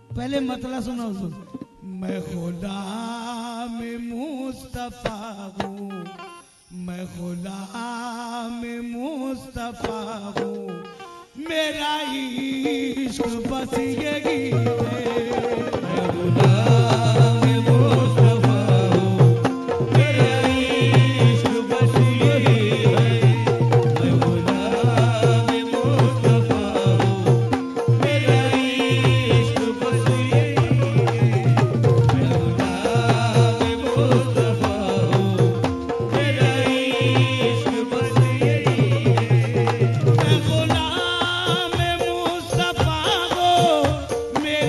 पहले मतलब सुनो सुन। मैं गुलाम मुस्तफा हूँ, मैं गुलाम मुस्तफा हूँ, मेरा इश्क बस यही है। मैं गुलाम मुस्तफा हूँ, मेरा इश्क बस यही है। मैं गुलाम मुस्तफा हूँ, मेरा इश्क बस यही है। मैं गुलाम मुस्तफा हूँ, मेरा इश्क बस यही है। मैं गुलाम मुस्तफा हूँ, मेरा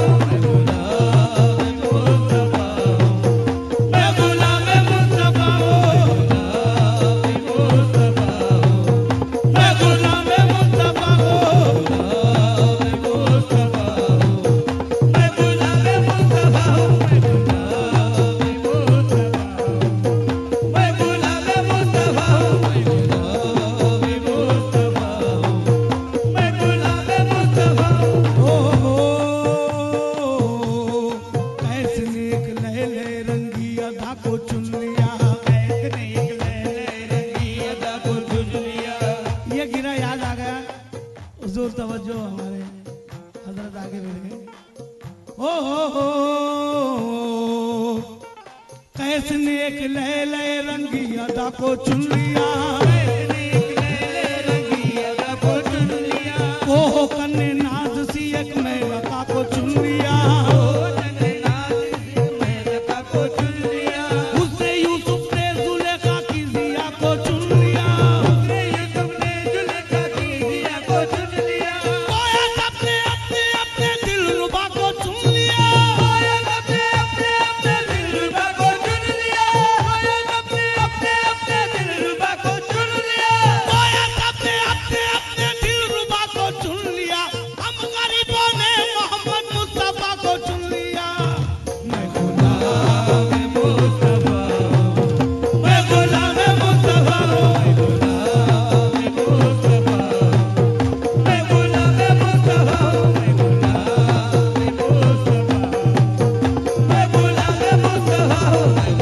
कैसने एक ले ले रंगी अदा को चुन लिया, ओ कन्ने नाज सी एक मेलका को चुन लिया, उसने यूसुफ ने जुलेखा की जिया को चुन लिया, कोया सबने अपने अपने दिलरुबा को चुन लिया, कोया सबने अपने अपने दिलरुबा को चुन लिया, कोया सबने अपने अपने दिलरुबा को चुन लिया, कोया सबने अपने अपने दिलरुबा को चुन लिया। हम गरीबों ने मोहम्मद मुस्तफा को चुन लिया। मैं गुलाम मुस्तफा, मैं गुलाम मुस्तफा, मैं गुलाम मुस्तफा, मैं गुलाम मुस्तफा, मैं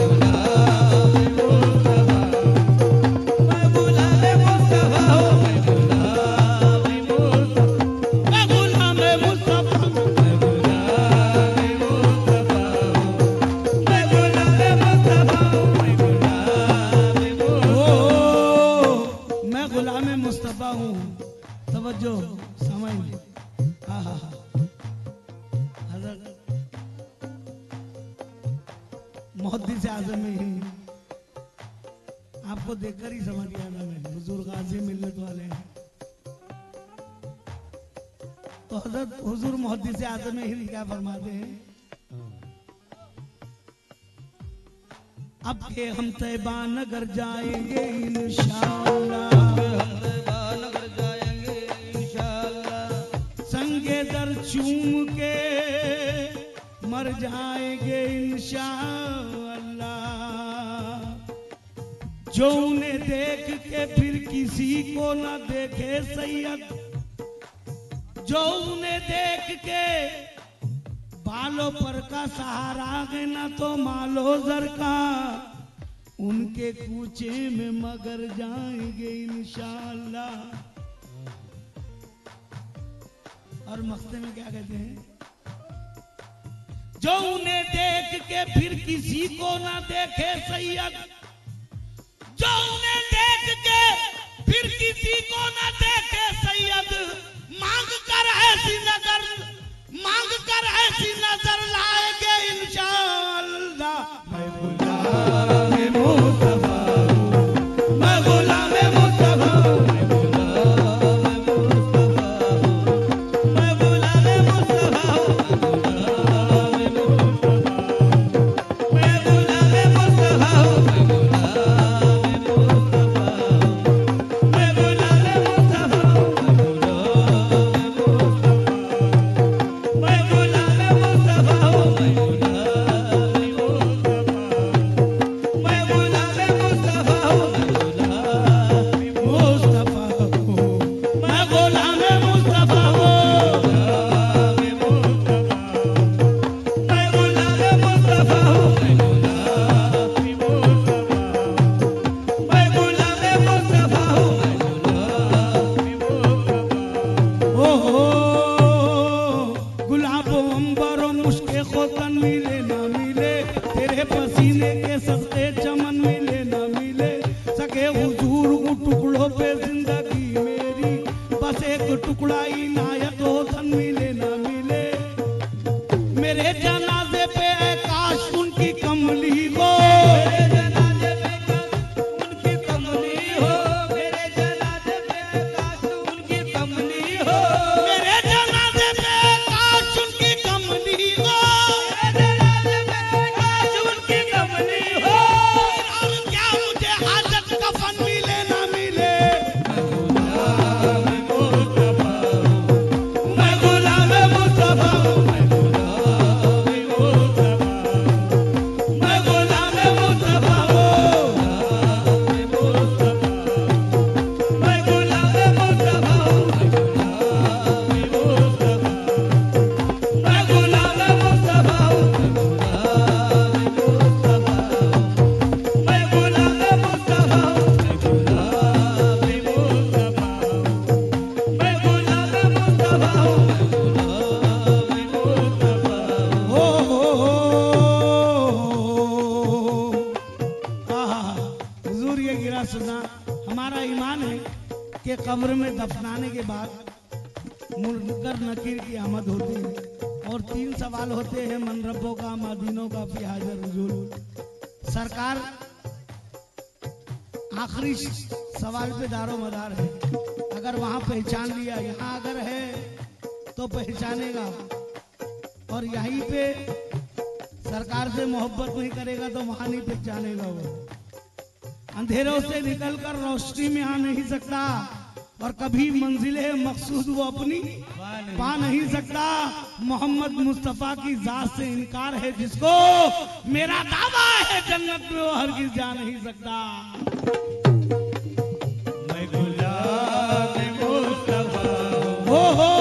गुलाम मुस्तफा हूँ। तवज्जो समझ। हाँ हाँ हाँ। हज़रत मुहद्दिस आज़म ही आपको देखकर ही समझ गया था मैं, हुजूर गाज़ी मिल्लत वाले हैं। तो हज़रत हुजूर मुहद्दिस आज़म ही क्या फरमाते हैं, अब के हम तैबा नगर जाएंगे इंशाअल्लाह, नगर जाएंगे इंशाअल्लाह। संगे दर चूम के मर जाएंगे इंशाअल्लाह। जो उन्हें देख के फिर किसी को न देखे सैयद, जो उन्हें देख के बालों पर का सहारा है ना तो मालो जर का, उनके कूचे में मगर जाएंगे इंशाअल्लाह। और मस्ते में क्या कहते हैं, जो उन्हें देख के फिर किसी को ना देखे सैयद, जो उन्हें देख के फिर किसी को ना देखे सैयद, मांग कर ऐसी नजर, मांग कर ऐसी नजर लाएंगे इंशाअल्लाह। मैं गुलाम मुस्तफा, मैं गुलाम मुस्तफा, मैं गुलाम मुस्तफा, मैं गुलाम मुस्तफा, मैं गुलाम मुस्तफा, मैं गुलाम टुकड़ा इनायत हो धन मिले ना मिले। मेरे जनाजे पे है काश उनकी कमली हो, मेरे जनाजे पे काश उनकी कमली हो, मेरे जनाजे पे काश उनकी कमली हो, मेरे जनाजे पे काश उनकी कमली हो, मेरे जनाजे पे काश उनकी कमली हो। और क्या मुझे हाजत कफन मिले ना मिले। मैं गुलाम मुस्तफा, मैं गुलाम मुस्तफा, मैं गुलाम मुस्तफा, मैं गुलाम मुस्तफा, मैं गुलाम मुस्तफा, मैं गुलाम मुस्तफा। हुजूर ये गिरा सुना। हमारा ईमान है कि कब्र में दफनाने के बाद मुनकर नकीर की आमद होती है और 3 सवाल होते हैं, मन रब्बों का, मदीनों का, फी हाजर हुजूर। सरकार आखिरी सवाल पे दारो मदार है। अगर वहां पहचान लिया, यहाँ अगर है तो पहचानेगा, और यहीं पे सरकार से मोहब्बत नहीं करेगा तो वहां नहीं पहचानेगा। वो अंधेरों से निकलकर रोशनी में आ नहीं सकता और कभी मंजिले मकसूद वो अपनी पा नहीं सकता। मोहम्मद मुस्तफा की जात से इनकार है जिसको, मेरा दावा है जन्नत में वो हरगिज जा नहीं सकता। मैं गुलाम मुस्तफा, हो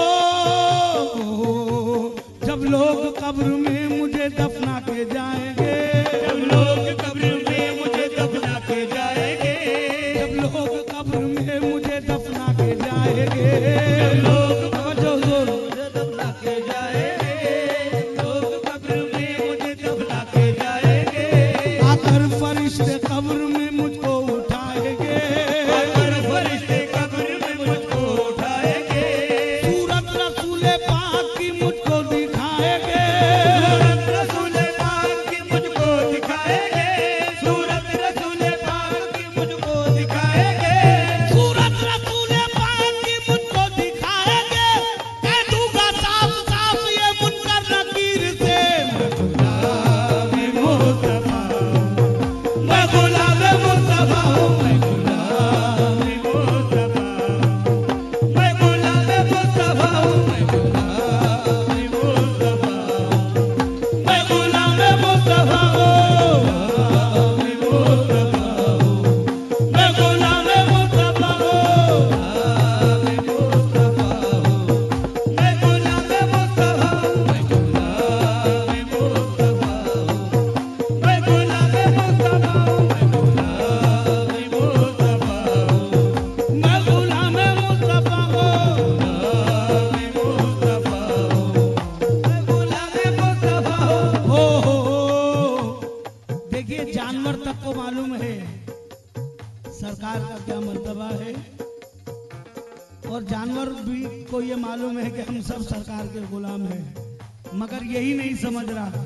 जब लोग कब्र में मुझे दफना के जाएंगे, जब लोग कब्र में मुझे दफना के जाएंगे, जब लोग कब्र में मुझे दफना के जाएंगे, जब लोग मुझे दफना के जाएंगे, लोग कब्र में मुझे दफना के जाएंगे, आकर फरिश्ते कब्र में मुझको उठाएंगे, आकर फरिश्ते कब्र में मुझको उठाएंगे, सूरत रसूले पाक की मुझको दिखाएंगे, सूरत रसूले पाक की मुझको दिखाएंगे, सूरत रसूले पाक की मुझको दिखाएंगे, सूरत रसूले पाक की मुझको दिखाएंगे, और जानवर भी को ये मालूम है कि हम सब सरकार के गुलाम हैं, मगर यही नहीं समझ रहा।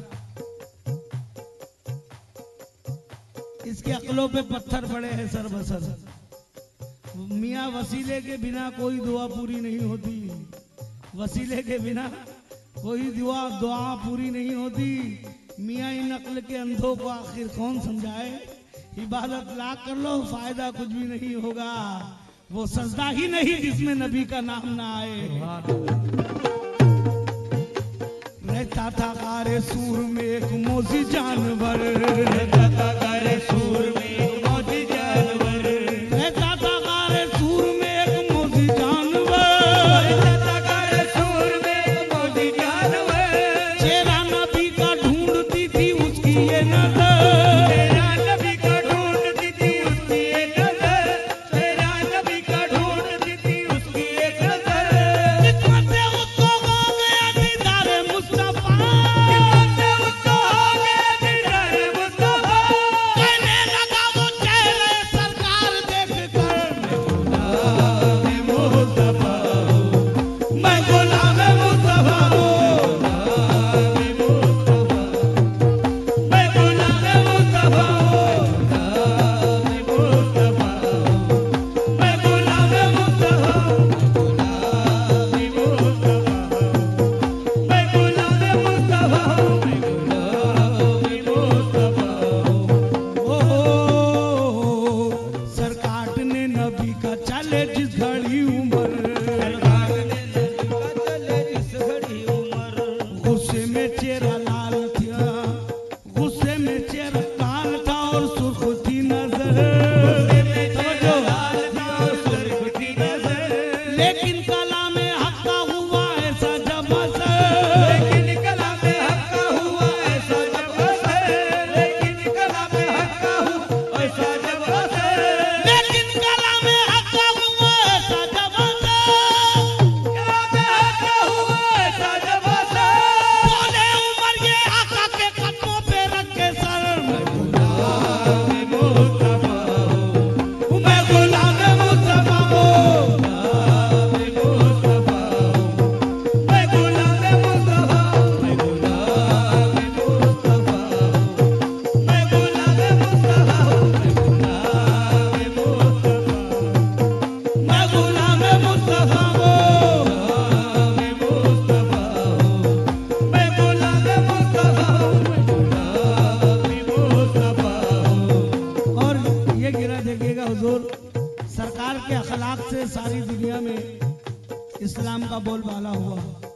इसके अक्लों पे पत्थर पड़े हैं सर बसर। मियाँ वसीले के बिना कोई दुआ पूरी नहीं होती, वसीले के बिना कोई दुआ पूरी नहीं होती। मियाँ इन अक्ल के अंधों को आखिर कौन समझाए। इबादत लाख कर लो, फायदा कुछ भी नहीं होगा। वो सजदा ही नहीं जिसमें नबी का नाम ना आए। रहता था गारे सूर में एक मोजी जानवर, रहता था गारे सूर में एक मोजी जानवर, रहता था गारे सूर में एक मोजी जानवर, रहता था गारे सूर में एक मोजी जानवर। चेहरा नबी का ढूंढती थी उसकी ये नजर, चेहरा नबी का ढूंढती थी उसकी ये नजर, चेहरा नबी का ढूंढती थी उसकी ये नजर। किस्मत से उसको हो गया दीदारे मुस्तफा, किस्मत से उसको हो गया दीदारे मुस्तफा। कहने लगा वो चेहरे सरकार देखकर, मैं गुलाम मुस्तफा हूँ, मैं गुलाम मुस्तफा हूँ, मैं गुलाम मुस्तफा हूँ, मैं गुलाम मुस्तफा हूँ, सरकार ने नबी का चले जिस घड़ी उम्र, सरकार ने नबी का चले जिस घड़ी उम्र। गुस्से में चेहरा लाल था, गुस्से में चेहरा लाल था और सुर्ख थी नजर, गुस्से में चेहरा लाल था और सुर्ख थी नजर। लेकिन कलामे हक का हुआ ऐसा जब असर, लेकिन कलामे हक का हुआ ऐसा जब असर, लेकिन कलामे हक का हुआ ऐसा जब असर, लेकिन कलामे हक का हुआ ऐसा जब असर, कलामे हक का हुआ ऐसा जब असर। बोले उमर ये आका के कदमों पे रख के सर, मैं गुलाम मुस्तफा हूँ, मैं गुलाम मुस्तफा हूँ, मैं गुलाम मुस्तफा हूँ, मैं गुलाम मुस्तफा हूँ, मैं गुलाम मुस्तफा हूँ, मैं गुलाम मुस्तफा हूँ, मैं गुलाम मुस्तफा हूँ। और ये गिरा देखिएगा हुजूर, सरकार के अखलाक से सारी दुनिया में इस्लाम का बोलबाला हुआ।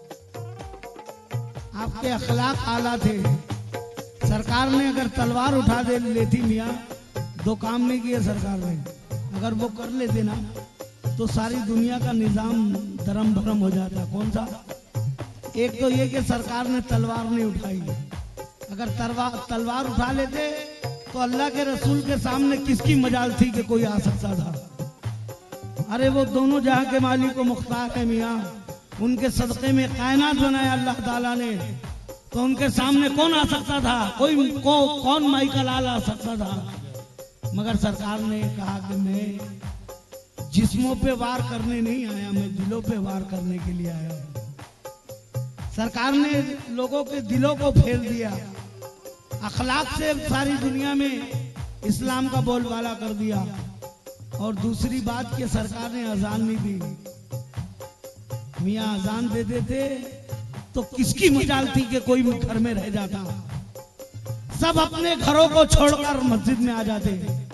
आपके अखलाक आला थे। सरकार ने अगर तलवार उठा दे लेती मियाँ, दो काम नहीं किए सरकार ने, अगर वो कर लेते ना तो सारी दुनिया का निजाम धर्म भरम हो जाता। कौन सा? एक तो ये कि सरकार ने तलवार नहीं उठाई। अगर तलवार उठा लेते तो अल्लाह के रसूल के सामने किसकी मजाल थी कि कोई आ सकता था। अरे वो दोनों जहां के मालिक को मुख्तार है मियाँ, उनके सदक़े में कायनात बनाया अल्लाह ताला ने, तो उनके सामने कौन आ सकता था? कौन माई का लाल आ सकता था? मगर सरकार ने कहा कि मैं जिस्मों पे वार करने नहीं आया, मैं दिलों पे वार करने के लिए आया हूं। सरकार ने लोगों के दिलों को फेर दिया, अखलाक से सारी दुनिया में इस्लाम का बोलबाला कर दिया। और दूसरी बात कि सरकार ने अजान नहीं दी। मियाँ अजान दे देते तो किसकी मजाल थी कि कोई घर में रह जाता। सब अपने घरों को छोड़कर मस्जिद में आ जाते।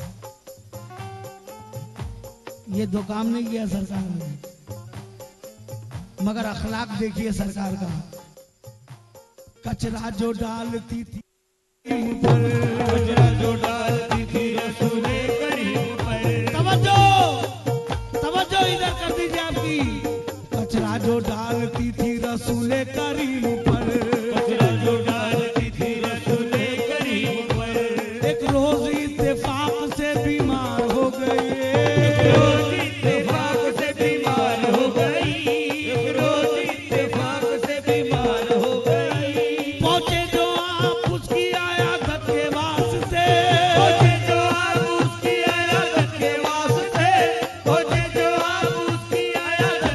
ये दो काम नहीं किया सरकार ने। मगर अखलाक देखिए सरकार का। कचरा जो डालती थी ऊपर, कचरा जो डालती थी रसूले करीम पर, तवज्जो इधर कर दीजिए आपकी। कचरा जो डालती थी रसूले करीम पर, कचरा जो डालती थी रसूले करीम पर, एक रोज इत्तेफाक से बीमार हो गई, एक रोज इत्तेफाक से बीमार हो गई, एक रोज इत्तेफाक से बीमार हो गई। पहुंचे जो आप उसकी आयात के वास्ते, पहुंचे जो आप उसकी आयात के वास्ते, पहुंचे जो आप उसकी आयात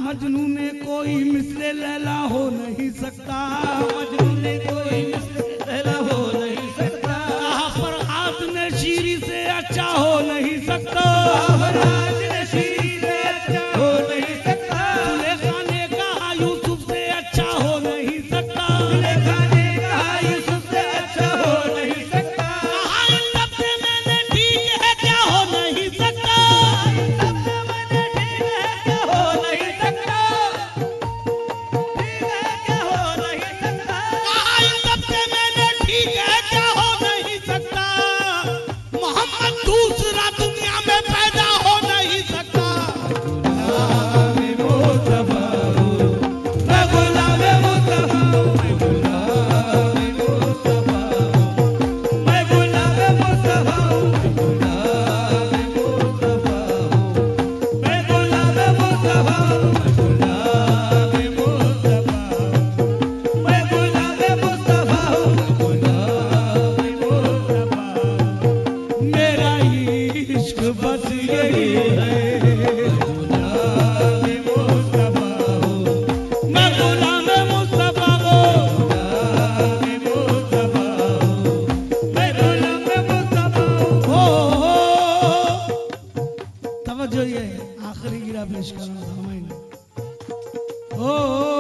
मजनू ने कोई मिसले लैला हो नहीं सकता, मजनू ने कोई मिसले लैला हो नहीं सकता, कहा फरहाद ने शीरी से अच्छा हो नहीं सकता, फरहाद ने शीरी से अच्छा हो नहीं सकता, जुलेखा ने कहा यूसुफ से अच्छा हो नहीं सकता, जुलेखा ने कहा यूसुफ से अच्छा हो नहीं सकता, कहा इन सब से मैंने ठीक है क्या हो नहीं सकता, इन सब से मैंने ठीक है क्या हो नहीं सकता, ठीक है क्या हो नहीं सकता, कहा इन सब से मैंने ठीक है क्या हो नहीं सकता, मोहम्मद दूसरा दुनिया में पैदा हो नहीं सकता। मैं मुस्तफा हूँ, मैं गुलाम मुस्तफा हूँ, मैं गुलाम मुस्तफा हूँ, मैं गुलाम मुस्तफा हूँ, मैं गुलाम मुस्तफा हूँ, मेरा इश्क बस यही है, मैं गुलाम मुस्तफा हूँ, हो तवज्जो ये आखिरी गिरा पेश कर रहा हूं मैं। हो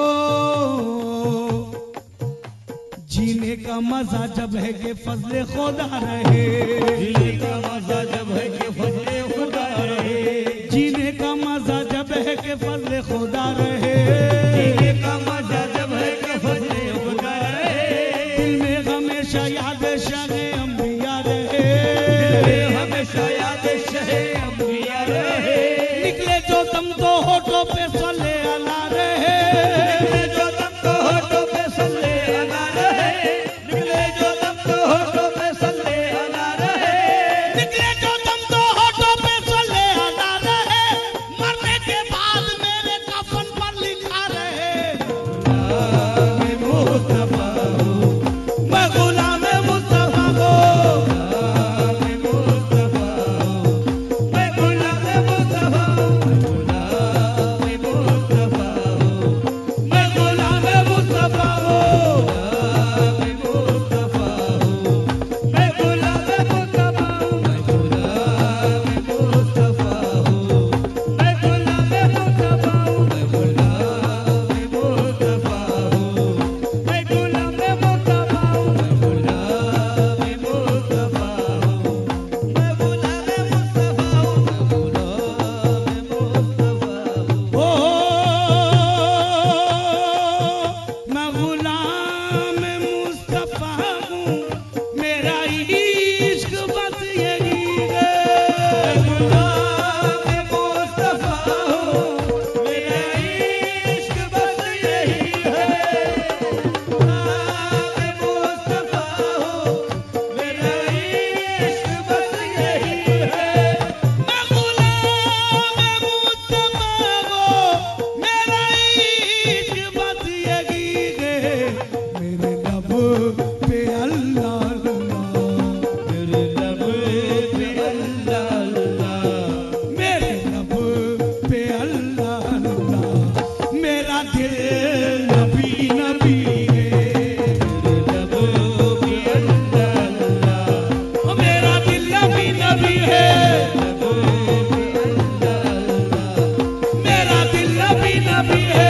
जीने का मजा जब है कि फजले खुदा रहे, जीने का मजा जब है कि फजले खुदा रहे, जीने का मजा जब है कि फजले खुदा रहे, जीने का मजा जब है कि फजले खुदा रहे, दिल में हमेशा याद शाहे अंबिया रहे, दिल हमेशा याद शहे अंबिया रहे, निकले जो दम तो होठों पे सल्ले अला रहे, निकले जो दम तो होठों पे सल्ले अला रहे, निकले जो दम तो होठों पे सल्ले अला रहे, निकले जो दम तो होठों पे सल्ले अला रहे, मरने के बाद मेरे कफन पर लिखा रहे, मैं मुस्तफा हूँ, मैं गुलाम मुस्तफा हूँ, मैं मुस्तफा हूँ, मैं गुलाम मुस्तफा हूँ, मैं मुस्तफा हूँ, मैं गुलाम मुस्तफा हूँ, मैं मुस्तफा हूँ, मैं गुलाम मुस्तफा हूँ, मैं गुलाम मुस्तफा हूँ, मैं गुलाम मुस्तफा हूँ, मैं गुलाम मुस्तफा हूँ, मैं गुलाम मुस्तफा हूँ, मैं गुलाम मुस्तफा हूँ, मैं गुलाम मुस्तफा हूँ, मैं गुलाम मुस्तफा हूँ। हो मैं गुलाम मुस्तफा हूँ, मेरा इश्क बस यही है, गुलाम मुस्तफा हूँ, मेरा इश्क बस यही है, गुलाम मुस्तफा हूँ, मेरा इश्क बस यही है, मैं गुलाम मुस्तफा हूँ, मेरा इश्क बस यही है, मेरे लब पे अल्लाह अल्लाह, मेरे लब पे अल्लाह अल्लाह, मेरे लब पे अल्लाह अल्लाह, मेरा दिल नबी नबी है, मेरे लब पे अल्लाह अल्लाह, ओ मेरा दिल नबी नबी है, लब पे अल्लाह अल्लाह, मेरा दिल नबी नबी है,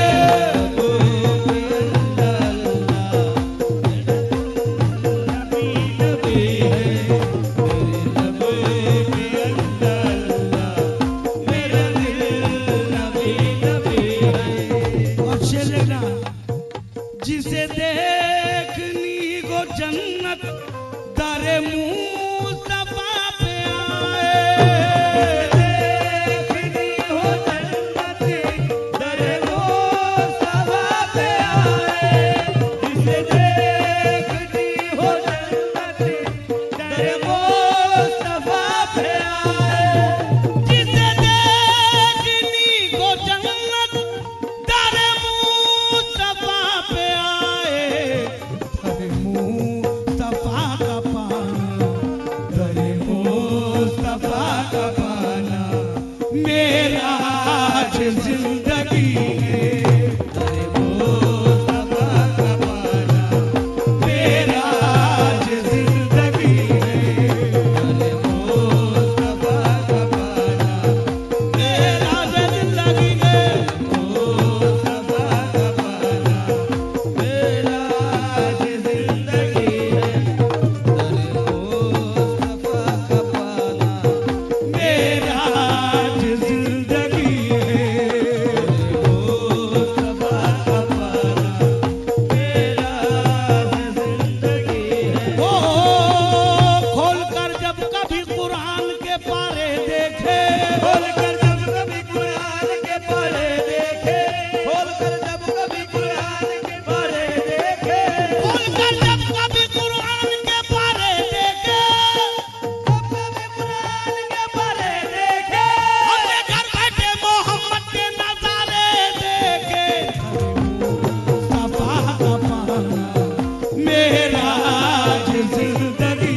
पारे देखे, खोलकर जब कभी कुरान के पारे देखे, खोलकर जब कभी कुरान के पारे देखे, खोलकर जब कभी कुरान के पारे देखे, जब कभी कुरान के पारे देखे, अपने घर बैठे मोहम्मद के नजारे देखे। मुस्तफा का पाना मेरा जिंदगी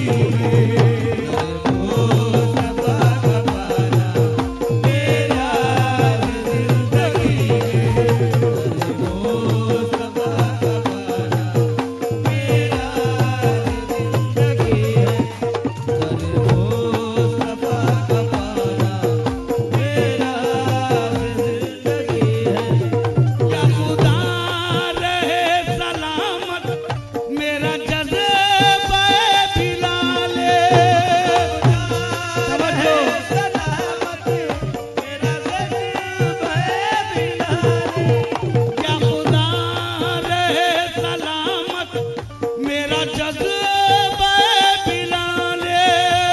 मुस्तफा का पाना मेरा जिंदगी, मुस्तफा का पाना मेरा जिंदगी है, मुस्तफा का पाना मेरा जिंदगी है। या खुदा रहे सलामत मेरा जज़्बा बिलाले। समझो सलामत मेरा जज़्बा बिलाले, या खुदा रहे सलामत मेरा जज़्बा बिलाले।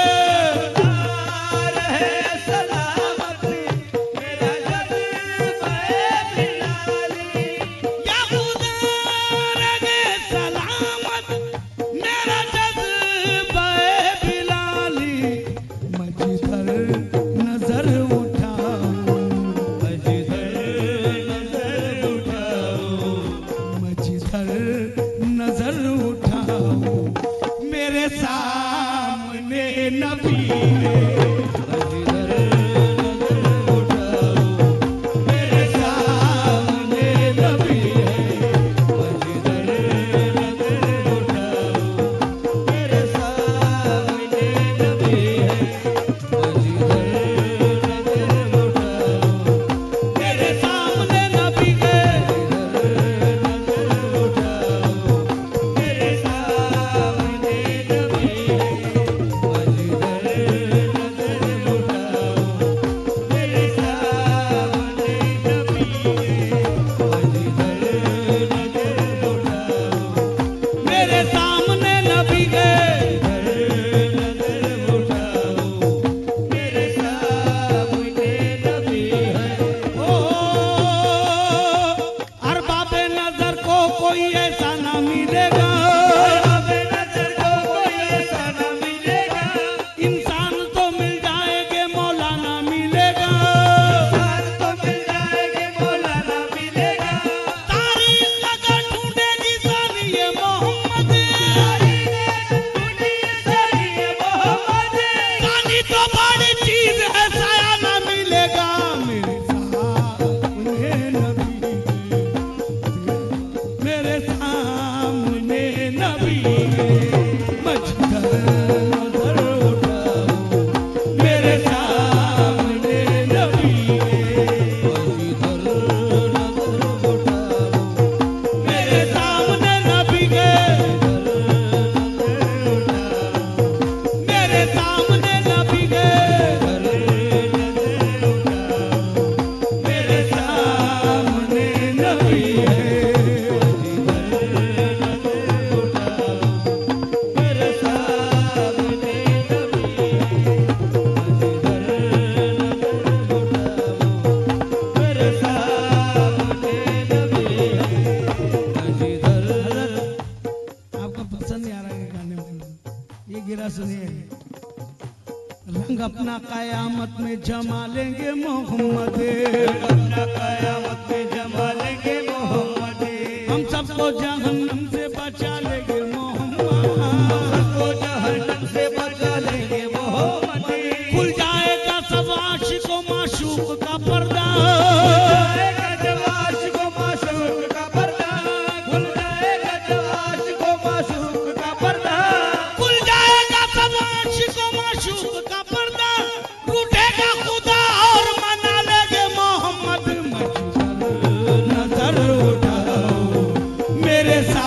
रहे सलामत मेरा जज़्बा बिलाले, या खुदा रहे सलामत मेरा जज़्बा बिलाली। मैं जिधर नजर उठाऊं, जिधर नजर उठाओ, मैं जिधर नजर उठाऊं मेरे सामने नबी है। जिधर नजर उठाओ मेरे सामने नबी है, जिधर नजर उठाओ मेरे सामने नबी है, जिधर नजर उठाओ मेरे सामने नबी है। नजर उठाओ मेरे सामने नबी है, जिधर नजर उठाओ मेरे सामने नबी है, जिधर नजर उठाओ मेरे सामने नबी है। नजर उठाओ मेरे सामने नबी है। ओ अरबाबे नजर को कोई ऐसा ना मिलेगा, अरबाबे नजर को कोई ऐसा न मिलेगा, इंसान तो मिल जाएंगे मौलाना मिलेगा। इंसान तो मिल जाएंगे मौलाना मिलेगा, तारीख अगर ढूंढेगी सानिए मोहम्मद, ढूंढी सानिए मोहम्मद, सानी तो बड़ी चीज है साया ना मिलेगा। मेरे सामने नबी है, मेरे सामने नबी है। मैं जिधर नजर उठाऊं मेरे सामने नबी है। जिधर नजर उठाओ मेरे सामने नबी है। मेरे सामने नबी है। मेरे सामने नबी है। मेरे सामने नबी है, मेरे सामने नबी है, आपको पसंद नहीं आ रहा है गाने में? ये गिरा सुनिए। रंग अपना कयामत में जमा लेंगे मोहम्मद, अपना कयामत में जमा लेंगे मोहम्मद, हम सबको जहन्नम से बचा लेंगे मोहम्मद। सबको जहन्नम से बचा लेंगे मोहम्मद, खुल जाएगा सब आशिकों माशूक का पर्दा, जाएगा जब आशिकों माशूक का पर्दा, खुल जाएगा जब आशिकों माशूक का पर्दा, खुल जाएगा सब आशिकों माशूक का पर्दा, रूठेगा खुदा और मना लेंगे मोहम्मद। मैं जिधर नजर उठाऊं मेरे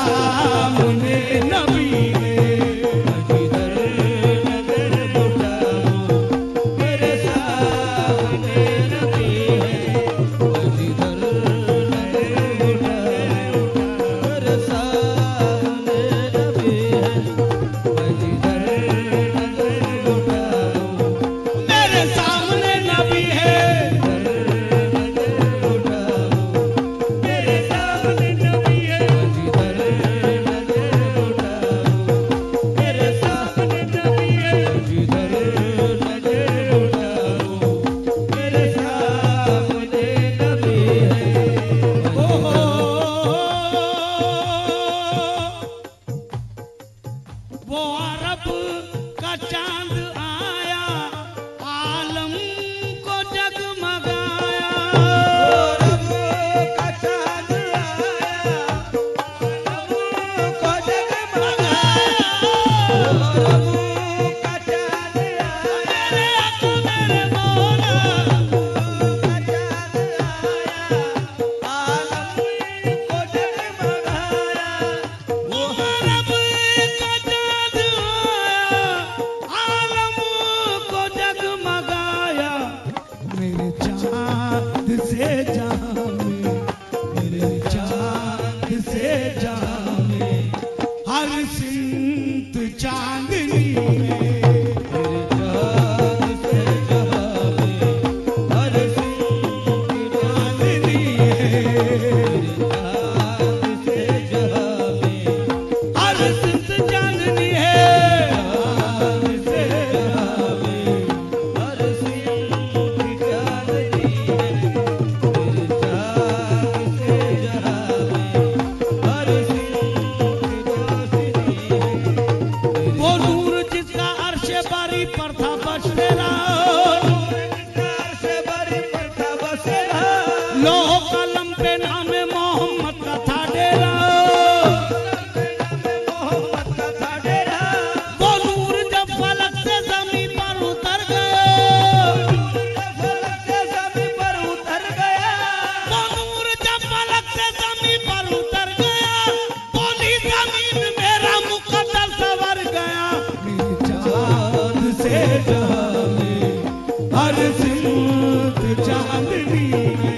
हर सिमत चांदनी है।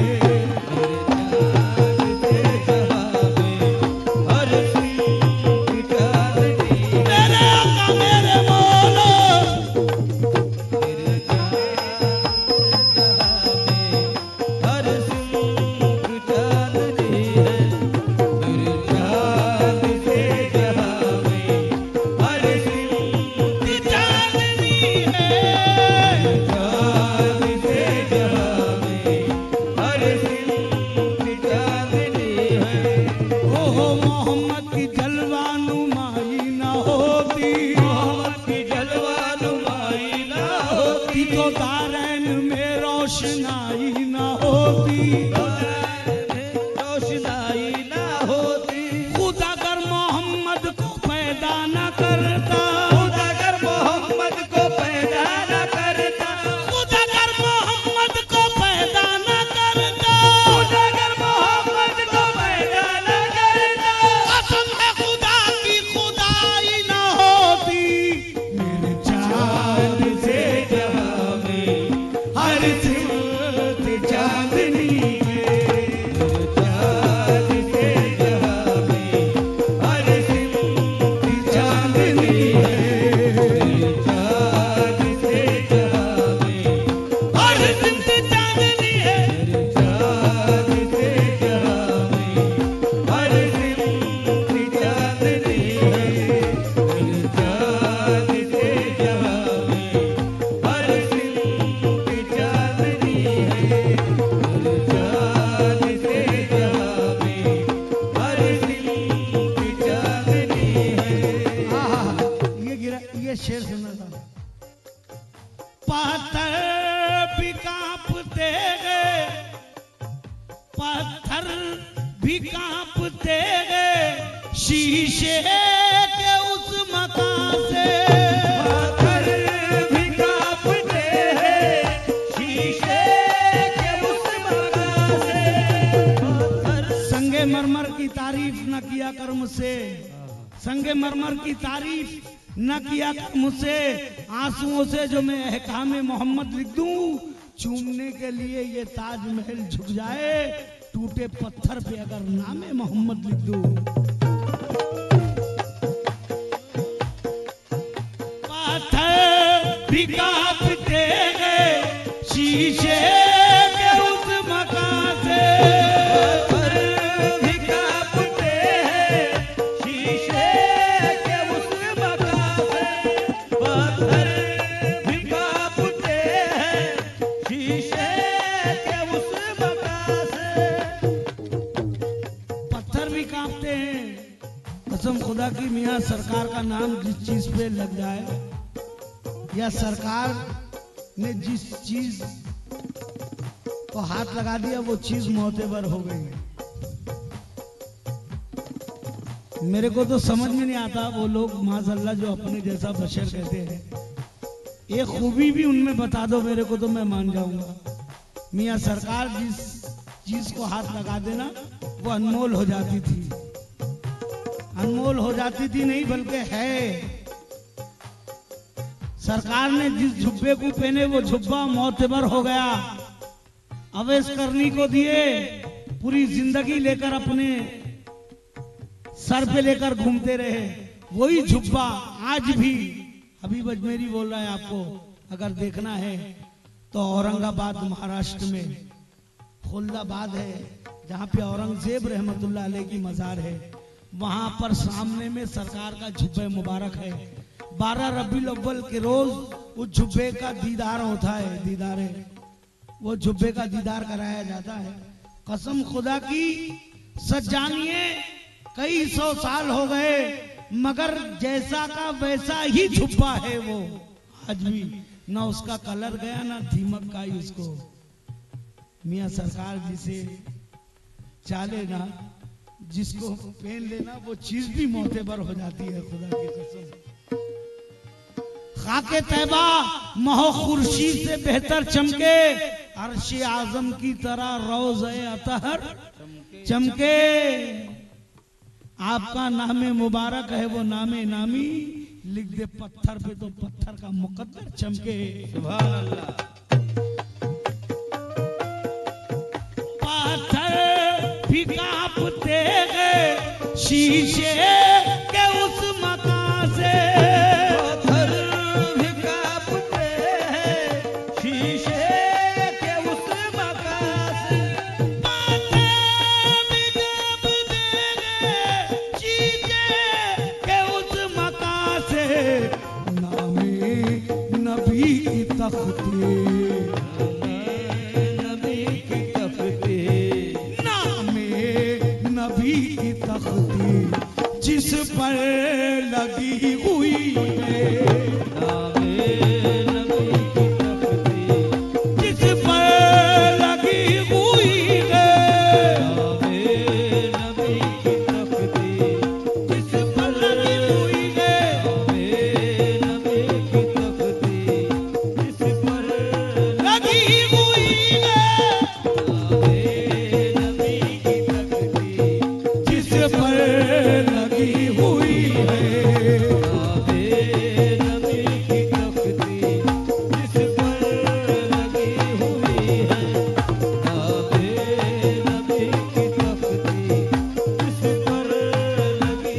मेरे आका मेरे मौला मोहम्मद की जलवानुमाई ना होती, मोहम्मद की जलवानुमाई ना होती, तो दारैन में रोशनाई ना होती। रोशनाई ना होती। खुदा अगर मोहम्मद को पैदा न करता, खुदा अगर मोहम्मद को पैदा न करता, खुदा अगर मोहम्मद को पैदा न करता, खुदा अगर मोहम्मद को पैदा न करता, कसम है खुदा की खुदाई न होती। मेरे चांद से जहां में हर सिमत चांदनी है। चांद से जहां में हर सिमत चांदनी है। चांद से जहां में हर सिमत चांदनी है। चांद से जहां में हर सिमत चांदनी है। चांद से जहां में हर सिमत चांदनी है। चांद से जहां में हर सिमत चांदनी है। ये शेर सुना था। पत्थर भी कांपते गए, पत्थर भी कांपते गए शीशे के उस मकान से। पत्थर भी कांपते हैं शीशे के उस मकान से। पत्थर संगे मरमर की तारीफ न किया कर मुझसे, संगे मरमर की तारीफ न किया कर मुझसे। आंसुओं से जो मैं अहकामे मोहम्मद लिख दूं, चूमने के लिए ये ताजमहल झुक जाए, टूटे पत्थर पे अगर नामे मोहम्मद लिख दूं। पत्थर भी कांपते गए शीशे के उस मकान से। पत्थर भी कांपते हैं शीशे के उस मकान से। पत्थर भी कांपते हैं शीशे के उस मकान से। पत्थर भी कांपते हैं। कसम खुदा की मियां सरकार का नाम जिस चीज पे लग जाए, या सरकार ने जिस चीज को हाथ लगा दिया वो चीज मोतेबर हो गई। मेरे को तो समझ में नहीं आता वो लोग माज़अल्लाह जो अपने जैसा बशर कहते हैं। एक खूबी भी उनमें बता दो मेरे को तो मैं मान जाऊंगा। मियां सरकार जिस चीज को हाथ लगा देना वो अनमोल हो जाती थी। अनमोल हो जाती थी नहीं बल्कि है। सरकार ने जिस जुब्बे को पहने वो जुब्बा मोतबर हो गया। अवैस करनी को दिए, पूरी जिंदगी लेकर अपने सर पे लेकर घूमते रहे। वही जुब्बा आज भी हबीब अजमेरी बोल रहा है आपको अगर देखना है तो औरंगाबाद महाराष्ट्र में खुल्दाबाद है, जहाँ पे औरंगजेब रहमतुल्लाह अलैह की मजार है। वहां पर सामने में सरकार का जुब्बे मुबारक है। 12 रबीउल अव्वल के रोज उस जुब्बे का दीदार होता है, दीदार है, वो जुब्बे का दीदार कराया जाता है। कसम खुदा की सच जानिए कई 100 साल हो गए मगर जैसा का वैसा ही जुब्बा है वो आज भी। ना उसका कलर गया ना दीमक का ही उसको। मियां सरकार जिसे चाले ना, जिसको पहन लेना वो चीज भी मोतेबर हो जाती है। खुदा की कसम खाके तैबा महो खुर्शीद से बेहतर चमके, अर्श आजम की तरह रोज़े अतहर चमके। आपका नामे मुबारक है वो नामे नामी, लिख दे पत्थर पे तो पत्थर का मुकद्दर चमके। सुभान अल्लाह। शीशे के उस मकान से पत्थर भी कांपते हैं शीशे के उस मकान से। बातें भी कांपते हैं शीशे के उस मकान से। नामे नबी की तख्ती, नबी की तख्ती, नामे नबी की तख्ती जिस पर लगी हुई है, नामे नबी की तख्ती, जिस पर लगी हुई है, नामे नबी की तख्ती, जिस पर लगी हुई है। नामे नबी की तख्ती, जिस पर लगी हुई है, नामे नबी की तख्ती, जिस पर लगी हुई है। नामे नबी की तख्ती, जिस पर लगी हुई है, नामे नबी की तख्ती, जिस पर लगी।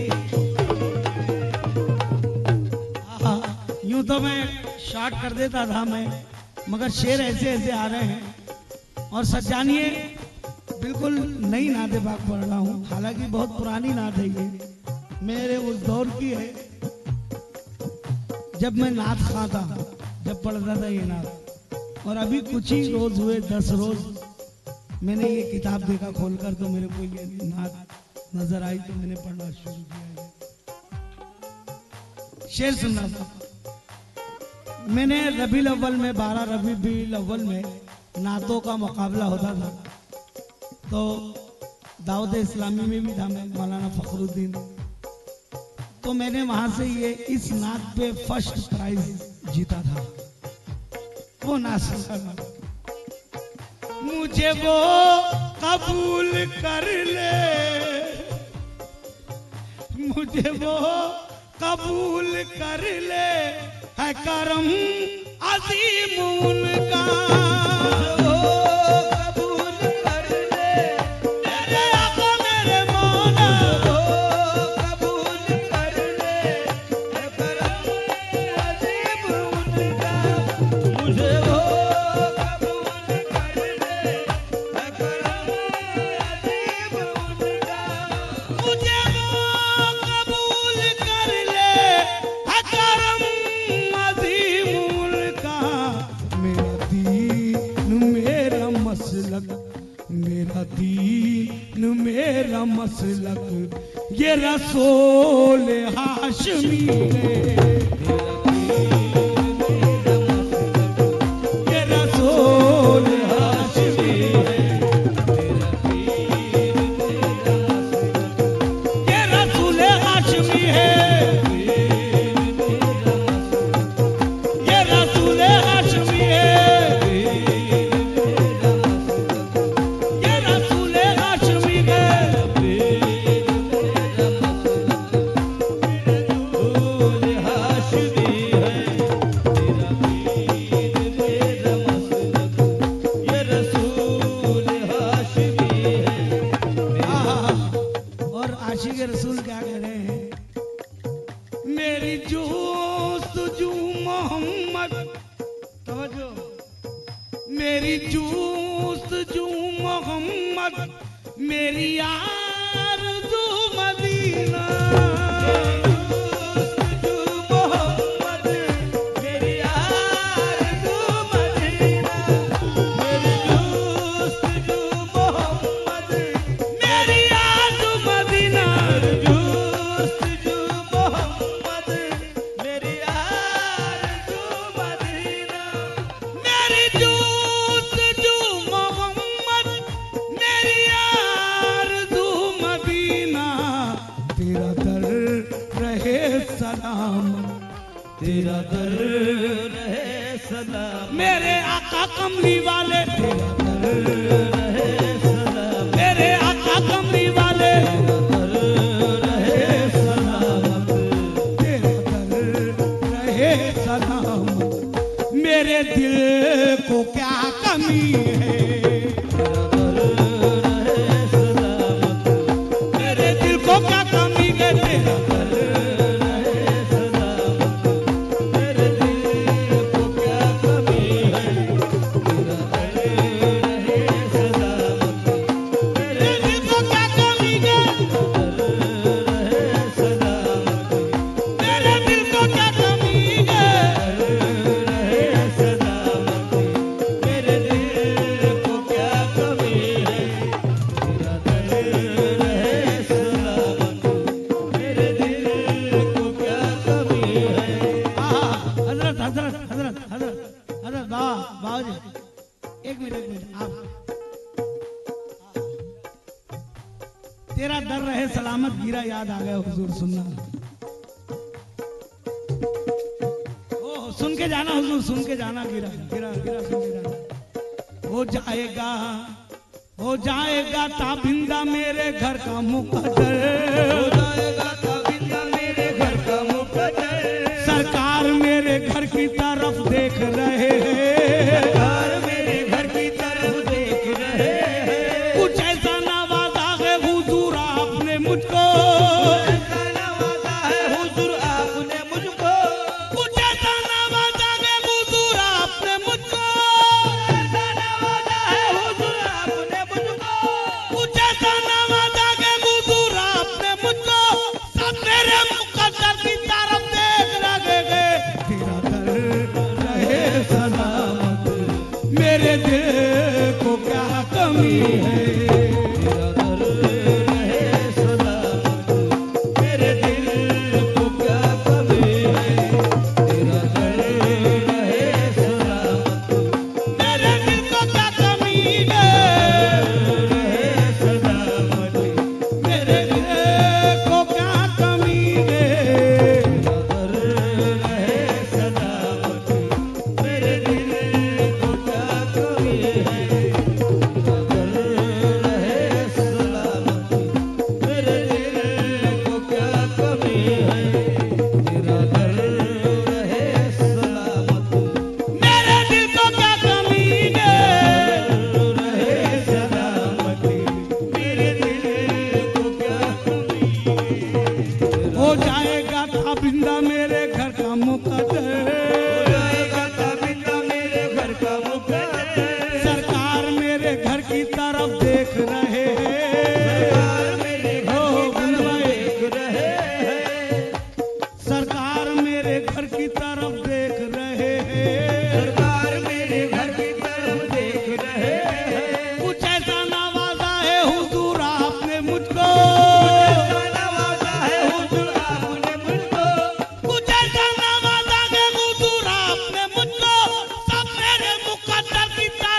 यूं तो मैं शॉर्ट कर देता था मैं, मगर शेर ऐसे ऐसे आ रहे हैं। और सच जानिए बिल्कुल नई नाते पाक पढ़ रहा हूँ, हालांकि बहुत पुरानी नात है ये, मेरे उस दौर की है जब मैं नात खां था, जब पढ़ता था ये नात। और अभी कुछ ही रोज हुए, 10 रोज मैंने ये किताब देखा खोलकर, तो मेरे को ये नात नजर आई, तो मैंने पढ़ना शुरू किया ये। शेर सुनना था मैंने। रबीउल अव्वल में 12 रबीउल अव्वल में नातों का मुकाबला होता था, तो दावत इस्लामी में भी था मैं, मौलाना फखरुद्दीन। तो मैंने वहां से ये इस नात पे फर्स्ट प्राइज जीता था। वो नात सुना, मुझे वो कबूल कर ले, मुझे वो कबूल कर ले, है करम अजीम उनका। वो कबूल कर ले, मेरे आका मेरे मौला, वो कबूल कर ले, है करम अजीब उनका। मुझे वो कबूल कर ले, है करम अजीब उनका। मुझे वो कबूल कर ले, है करम अजीम उनका। मेरा दीन मेरा मसलक, मेरा दीन मेरा मसलक, ये रसूल हाशमी है, ये रसूल हाशमी है, ये रसूल हाशमी है, ये रसूल हाशमी है, ये रसूल हाशमी है। और आशिक रसूल क्या कह रहे हैं? मेरी जोस्तजू मोहम्मद, तवज्जो, मेरी जोस्तजू मोहम्मद, मेरी आरज़ू मदीना। मेरी आरज़ू मदीना, मेरी जोस्तजू मोहम्मद, मेरी आरज़ू मदीना। तेरा दर रहे सलामत, तेरा दर रहे सलाम, मेरे आका कमली वाले, तेरा दर रहे सलाम, मेरे आका कमली वाले, रहे सलामत, तेरा दर रहे सलामत। मेरे दिल को क्या कमी है, रहे सलामत, मेरे दिल को क्या कमी एक मिनट आप तेरा दर रहे सलामत गिरा याद आ गया हुजूर सुनना। ओ सुन के जाना हुजूर, सुन के जाना गिरा गिरा गिरा सुन के जाना। हो जाएगा ताबिंदा मेरे घर का मुकद्दर, हो जाएगा ताबिंदा मेरे घर का मुकद्दर। सरकार मेरे घर की तरफ देख रहे हैं, सरकार मेरे घर की तरफ देख रहे हैं। कुछ ऐसा नवाजा है हुजूर आपने मुझको, ऐसा नवाजा है हुजूर आपने मुझको। कुछ ऐसा नवाजा है हुजूर आपने मुझको, ऐसा नवाजा है हुजूर आपने मुझको। कुछ ऐसा नवाजा है हुजूर आपने मुझको, सब मेरे मुकद्दर की तरफ देख रहे हैं। तेरा दर रहे सलामत मेरे दिल को क्या कमी है, तेरा दर रहे सलामत मेरे दिल को क्या कमी है। तेरा दर रहे सलामत मेरे दिल को क्या कमी है, रहे सलामत। मेरे दिल को क्या कमी है। तेरा दर रहे सलामत मेरे दिल को क्या कमी है। तेरा दर रहे सलामत मेरे दिल को क्या कमी है। तेरा दर रहे सलामत मेरे दिल को क्या कमी है। रहे सलामत मेरे दिल को क्या कमी है। हो जाएगा ताबिंदा मेरे घर का मुकद्दर, हो जाएगा ताबिंदा मेरे घर का मुकद्दर। सरकार मेरे घर की तरफ देख रहे हैं, सरकार मेरे घर की तरफ देख रहे हैं। सरकार मेरे घर की तरफ देख रहे हैं। सरकार मेरे घर की तरफ देख रहे हैं। कुछ ऐसा नवाजा है हुजूर आपने मुझको, ऐसा नवाजा है हुजूर आपने मुझको। कुछ ऐसा नवाजा है हुजूर आपने मुझको, सब मेरे मुकद्दर की तरफ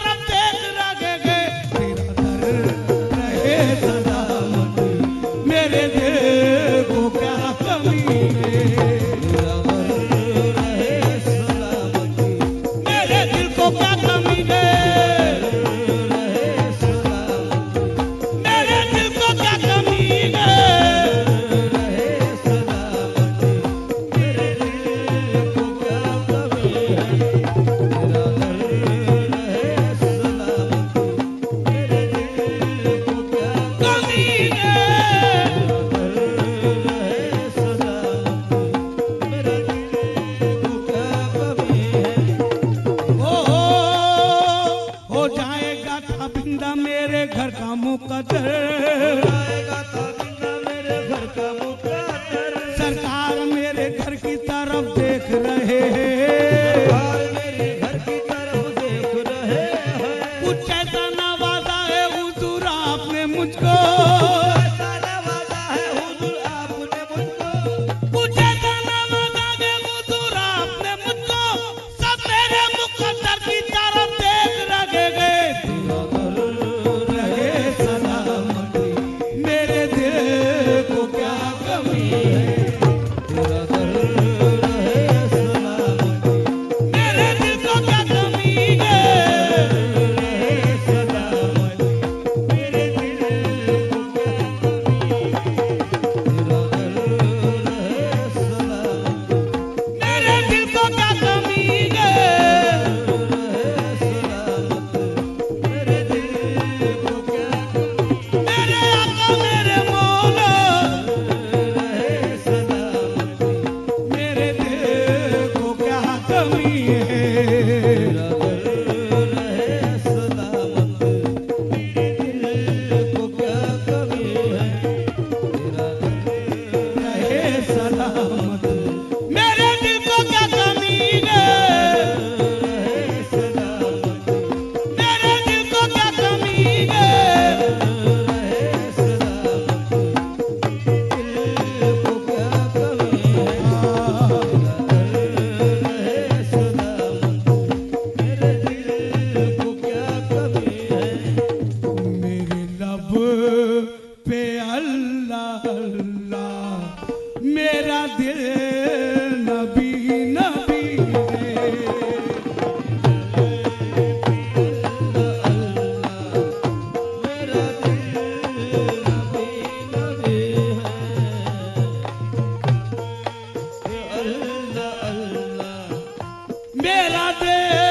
अल्लाह अल्लाह मेरा दिल